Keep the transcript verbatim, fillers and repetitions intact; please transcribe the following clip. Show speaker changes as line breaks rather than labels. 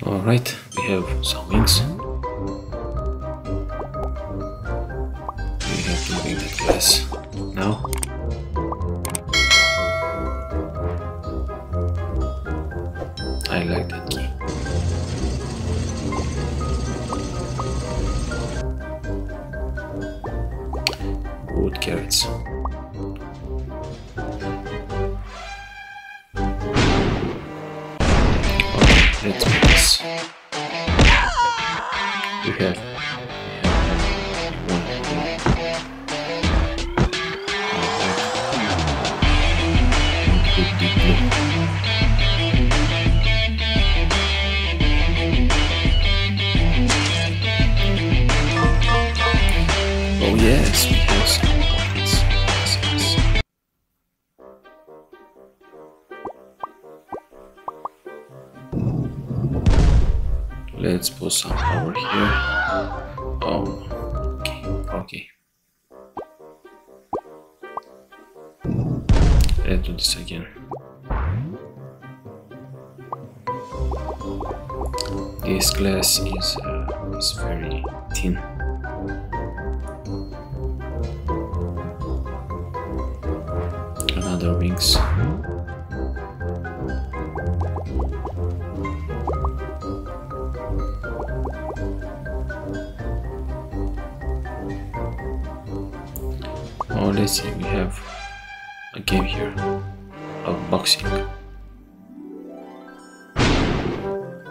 Alright, we have some wings. We have to bring the glass now. I like that key. Wood carrots. Let's make this. We have, we have one here. Could be blue. Oh yes, we have some points. Yes, yes. Let's put some power here. Oh, okay, okay. Let's do this again. This glass is uh, is very thin. Another wings. Oh, let's see, we have a game here of boxing.